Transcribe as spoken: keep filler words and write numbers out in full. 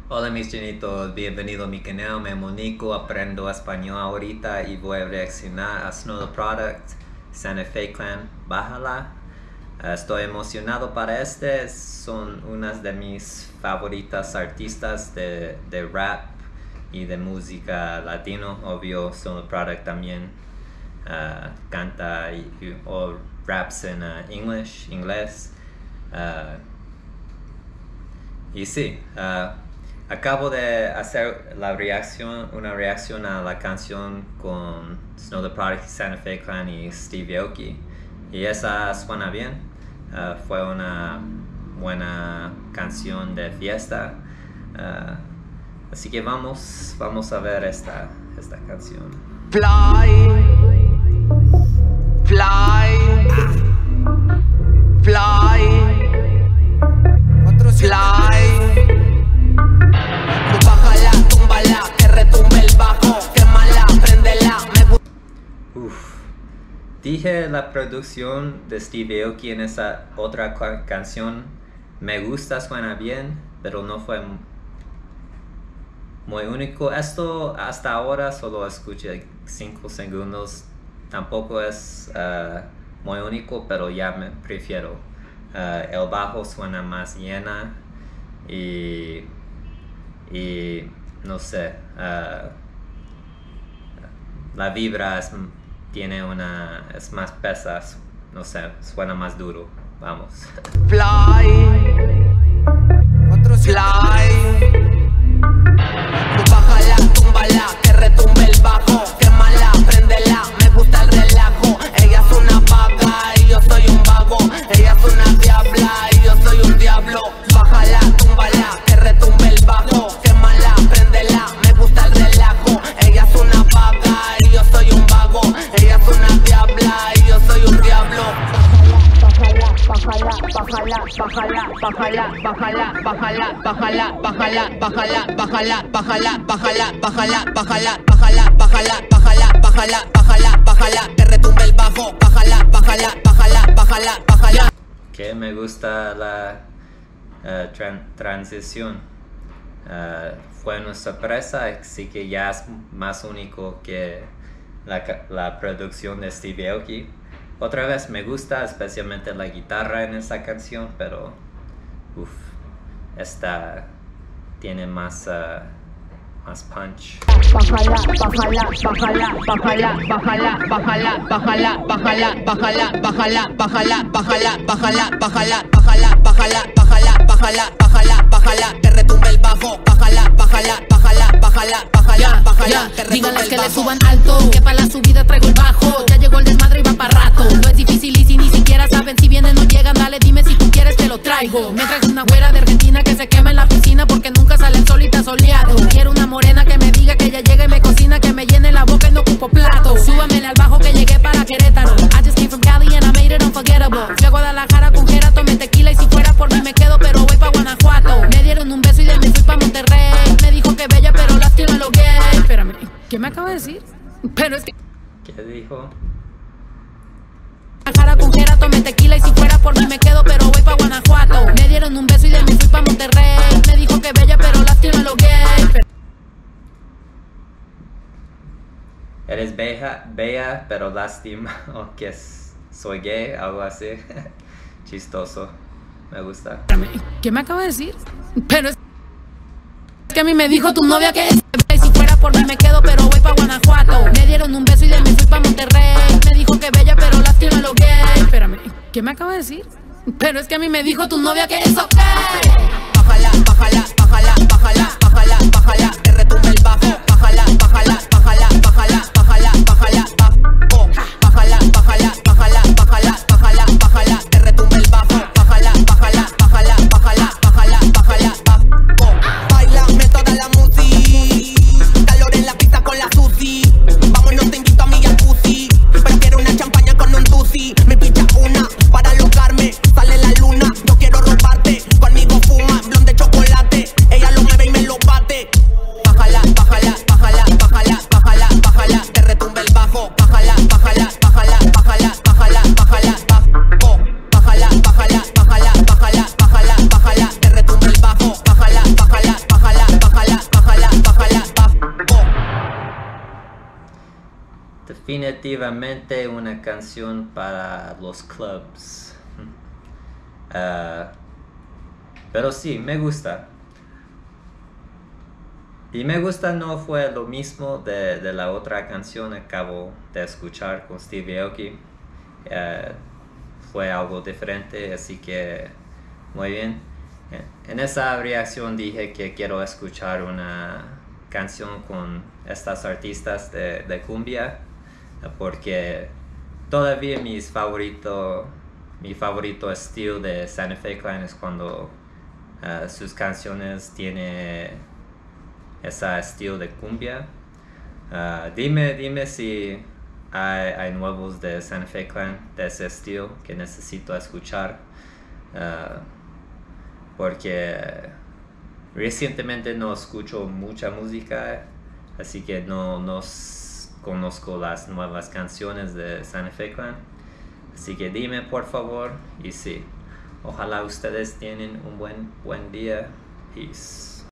Hola mis chinitos, bienvenido a mi canal, me llamo Nico, aprendo español ahorita y voy a reaccionar a Snow Tha Product, Santa Fe Clan, Bájala. Uh, estoy emocionado para este, son unas de mis favoritas artistas de, de rap y de música latino. Obvio, Snow Tha Product también uh, canta y, y, o raps en uh, English, inglés. Uh, y sí, uh, acabo de hacer la reacción, una reacción a la canción con Snow Tha Product, Santa Fe Clan y Steve Aoki. Y esa suena bien. Uh, fue una buena canción de fiesta. Uh, así que vamos, vamos a ver esta, esta canción. Fly, fly, fly, fly. Bájala, túmbala, que retumbe el bajo, quémala, préndela. Uf. Dije la producción de Steve Aoki en esa otra canción. Me gusta, suena bien, pero no fue muy único. Esto hasta ahora solo escuché cinco segundos. Tampoco es uh, muy único, pero ya me prefiero. Uh, el bajo suena más llena y, y no sé, uh, la vibra es, tiene una, es más pesa, no sé, suena más duro. Vamos. Fly, fly. Bájala, túmbala, que retumbe el bajo, quémala, préndela, me gusta el relajo. Ella es una vaga y yo soy un vago. Ella es una diabla y yo soy un diablo. Bájala, túmbala, que retumbe el bajo, quémala, préndela, me gusta el relajo. Ella es una vaga y yo soy un vago. Ella es una diabla y yo soy un diablo. Bájala, bájala, bájala, bájala, bájala, bájala, bájala, bájala, bájala, bájala, bájala, bájala, bájala, bájala, bájala, bájala, bájala, bájala, bájala, bájala, que retumbe el bajo, bájala, bájala, bájala, bájala, bájala. Que me gusta la uh, tran transición. Uh, fue una sorpresa, así que ya es más único que la, la producción de Steve Aoki. Otra vez me gusta especialmente la guitarra en esta canción, pero uff, esta tiene más, uh, más punch. Bájala, bájala, bájala, bájala, bájala, bájala, bájala, bájala, bájala, bájala, bájala, bájala, bájala, bájala, bájala, bájala, bájala, bájala, bájala, bájala, que retumbe el bajo, bájala, bájala, bájala, bájala, bájala, bájala, que retumbe el bajo. Díganles que le suban alto, que para la subida traigo el bajo. Ya llegó el desmadre y va para rato. No es difícil y si ni siquiera saben si vienen o llegan, dale dime si tú quieres te lo traigo. Me traes una güera de Argentina que se quema en la piscina porque nunca sale el sol y está soleado. Quiero una morena que me diga que ya llega y me cocina, que me llene la boca y no ocupo plato. Súbamele al bajo que llegué para Querétaro. I just came from Cali and I made it unforgettable. Fui a Guadalajara con Jera, tomé tequila y si fuera por mí me quedo, pero voy pa' Guanajuato. Me dieron un beso y de mí fui pa' Monterrey. Me dijo que bella pero lástima lo gay. Espérame, ¿qué me acaba de decir? Pero es que... ¿Qué dijo? Guadalajara con Jera, tomé tequila y si fuera por mí me quedo, pero voy pa' Guanajuato. Me dieron un beso y de mí fui pa' Monterrey. Me dijo que bella pero lástima lo gay. Pero... Eres bella, bella pero lástima o que soy gay, algo así. Chistoso, me gusta. ¿Qué me acaba de decir? Pero es que a mí me dijo tu novia que y si fuera por mí me quedo, pero voy pa' Guanajuato. Me dieron un beso y de mí fui pa' Monterrey. Me dijo que bella pero lástima lo gay. Espérame, ¿qué me acaba de decir? Pero es que a mí me dijo tu novia que es ok. Bájala, bájala, bájala, bájala, bájala, bájala, que retumbe el bajo, bájala, bájala, bájala, bájala, bájala, bájala, bajo, bájala, bájala, bájala, bájala, bájala, bájala, que retumbe el bajo, bájala, bájala, bájala, bájala, bájala, bájala, bajo. Bailame toda la música, calor en la pista con la Susi. Vámonos, te invito a mi jacuzzi. Prefiero una champaña con un tusi. Me picha una para alocarme, sale la luna. No quiero robarte, conmigo fuma, blonde chocolate. definitivamente una canción para los clubs. Uh, pero sí, me gusta. Y me gusta no fue lo mismo de, de la otra canción que acabo de escuchar con Steve Aoki. Uh, fue algo diferente, así que muy bien. En esa reacción dije que quiero escuchar una canción con estas artistas de, de cumbia, porque todavía mis favorito, mi favorito estilo de Santa Fe Clan es cuando uh, sus canciones tienen ese estilo de cumbia. Uh, dime, dime si hay, hay nuevos de Santa Fe Clan de ese estilo que necesito escuchar. Uh, porque recientemente no escucho mucha música, así que no, no conozco las nuevas canciones de Santa Fe Clan. Así que dime por favor, y sí, ojalá ustedes tienen un buen, buen día. Peace.